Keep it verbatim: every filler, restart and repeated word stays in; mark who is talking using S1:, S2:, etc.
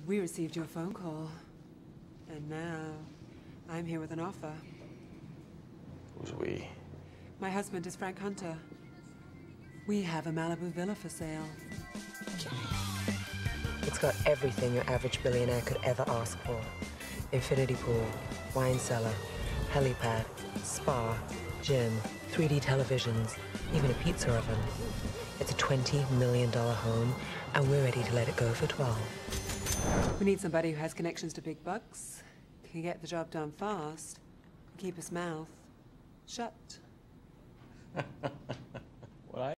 S1: We received your phone call. And now, I'm here with an offer.
S2: Who's we?
S1: My husband is Frank Hunter. We have a Malibu villa for sale.
S3: It's got everything your average billionaire could ever ask for. Infinity pool, wine cellar, helipad, spa, gym, three D televisions, even a pizza oven. It's a twenty million dollar home, and we're ready to let it go for twelve.
S1: We need somebody who has connections to big bucks, can get the job done fast, and keep his mouth shut.